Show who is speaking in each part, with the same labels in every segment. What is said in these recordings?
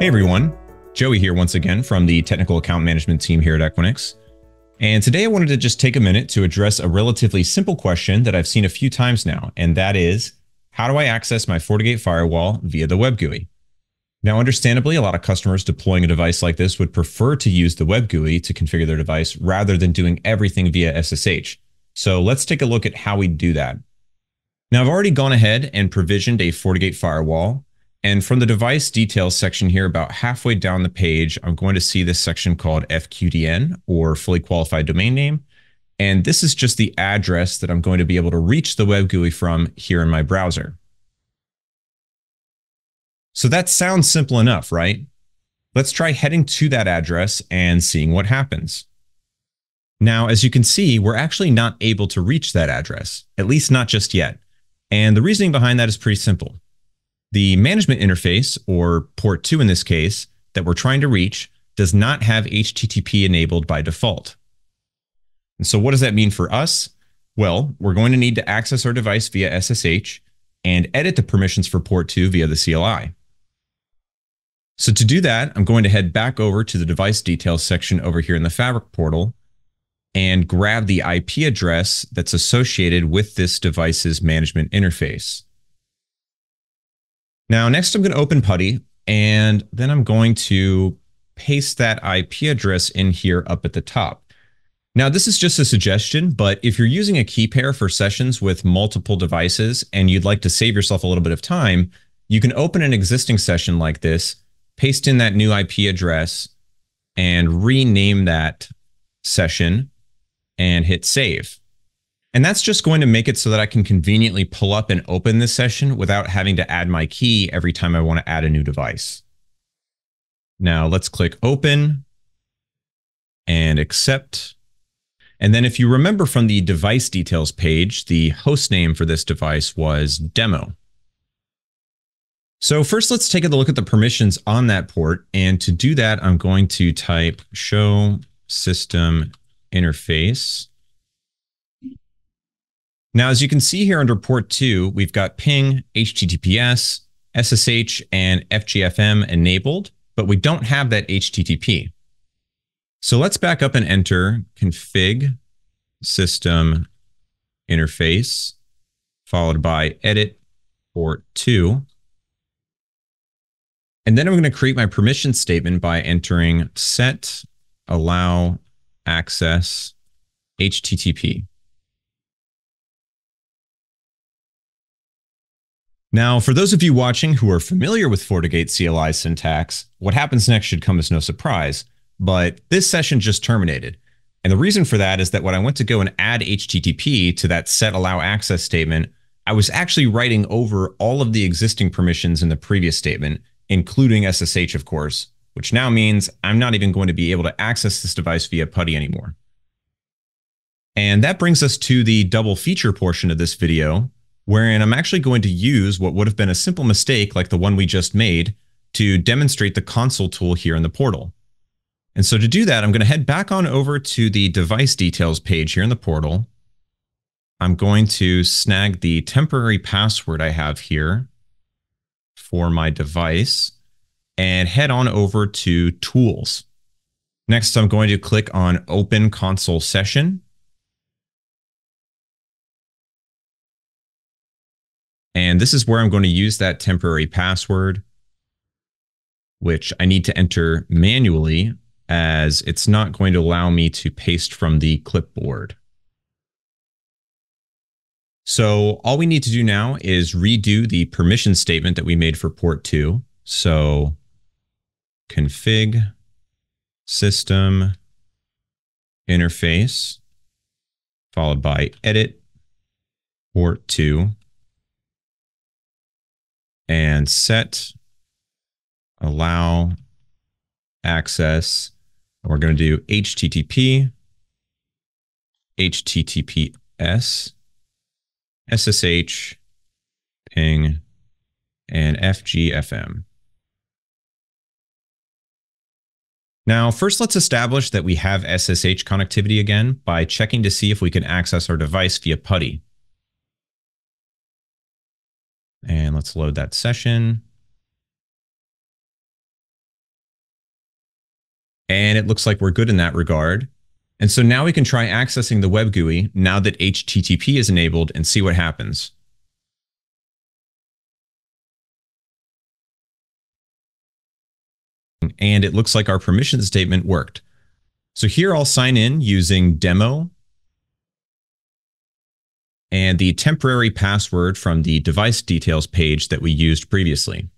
Speaker 1: Hey everyone, Joey here once again from the technical account management team here at Equinix. And today I wanted to just take a minute to address a relatively simple question that I've seen a few times now, and that is, how do I access my Fortigate Firewall via the Webgui? Now, understandably, a lot of customers deploying a device like this would prefer to use the Webgui to configure their device rather than doing everything via SSH. So let's take a look at how we do that. Now, I've already gone ahead and provisioned a Fortigate Firewall. And from the device details section here, about halfway down the page, I'm going to see this section called FQDN, or fully qualified domain name. And this is just the address that I'm going to be able to reach the Webgui from here in my browser. So that sounds simple enough, right? Let's try heading to that address and seeing what happens. Now, as you can see, we're actually not able to reach that address, at least not just yet. And the reasoning behind that is pretty simple. The management interface, or port 2 in this case, that we're trying to reach does not have HTTP enabled by default. And so what does that mean for us? Well, we're going to need to access our device via SSH and edit the permissions for port 2 via the CLI. So to do that, I'm going to head back over to the device details section over here in the Fabric portal and grab the IP address that's associated with this device's management interface. Now, next I'm going to open PuTTY, and then I'm going to paste that IP address in here up at the top. Now, this is just a suggestion, but if you're using a key pair for sessions with multiple devices and you'd like to save yourself a little bit of time, you can open an existing session like this, paste in that new IP address, and rename that session and hit save. And that's just going to make it so that I can conveniently pull up and open this session without having to add my key every time I want to add a new device. Now let's click open and accept. And then if you remember from the device details page, the host name for this device was demo. So first let's take a look at the permissions on that port. And to do that, I'm going to type show system interface. Now, as you can see here under port 2, we've got ping, HTTPS, SSH, and fgfm enabled, but we don't have that HTTP. So let's back up and enter config system interface, followed by edit port 2. And then I'm going to create my permission statement by entering set allow access HTTP. Now, for those of you watching who are familiar with Fortigate CLI syntax, what happens next should come as no surprise, but this session just terminated. And the reason for that is that when I went to go and add HTTP to that set allow access statement, I was actually writing over all of the existing permissions in the previous statement, including SSH, of course, which now means I'm not even going to be able to access this device via PuTTY anymore. And that brings us to the double feature portion of this video, wherein I'm actually going to use what would have been a simple mistake like the one we just made to demonstrate the console tool here in the portal. And so to do that, I'm going to head back on over to the device details page here in the portal. I'm going to snag the temporary password I have here for my device and head on over to tools. Next, I'm going to click on open console session. And this is where I'm going to use that temporary password, which I need to enter manually as it's not going to allow me to paste from the clipboard. So all we need to do now is redo the permission statement that we made for port 2. So config system interface, followed by edit port 2. And set allow access. We're going to do HTTP, HTTPS, SSH, ping, and fgfm. Now, first let's establish that we have SSH connectivity again by checking to see if we can access our device via PuTTY. And let's load that session. And it looks like we're good in that regard. And so now we can try accessing the Webgui now that HTTP is enabled and see what happens. And it looks like our permission statement worked. So here I'll sign in using demo and the temporary password from the device details page that we used previously.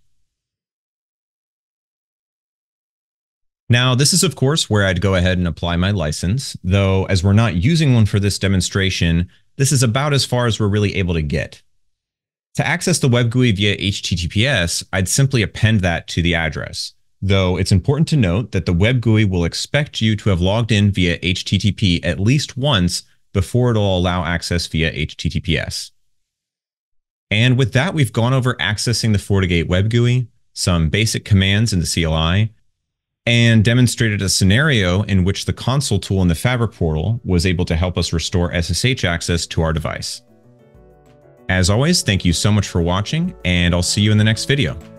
Speaker 1: Now, this is of course where I'd go ahead and apply my license, though as we're not using one for this demonstration, this is about as far as we're really able to get. To access the Webgui via HTTPS, I'd simply append that to the address, though it's important to note that the Webgui will expect you to have logged in via HTTP at least once before it'll allow access via HTTPS. And with that, we've gone over accessing the Fortigate Webgui, some basic commands in the CLI, and demonstrated a scenario in which the console tool in the Fabric portal was able to help us restore SSH access to our device. As always, thank you so much for watching, and I'll see you in the next video.